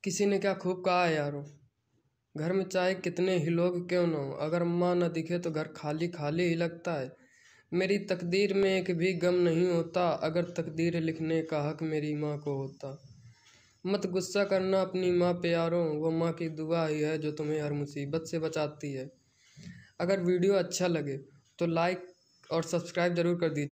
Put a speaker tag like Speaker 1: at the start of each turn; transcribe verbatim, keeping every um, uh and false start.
Speaker 1: किसी ने क्या खूब कहा है यारो, घर में चाहे कितने ही लोग क्यों ना हो, अगर माँ न दिखे तो घर खाली खाली ही लगता है। मेरी तकदीर में एक भी गम नहीं होता, अगर तकदीर लिखने का हक मेरी माँ को होता। मत गुस्सा करना अपनी माँ पे यारों, वो माँ की दुआ ही है जो तुम्हें हर मुसीबत से बचाती है। अगर वीडियो अच्छा लगे तो लाइक और सब्सक्राइब ज़रूर कर दीजिए।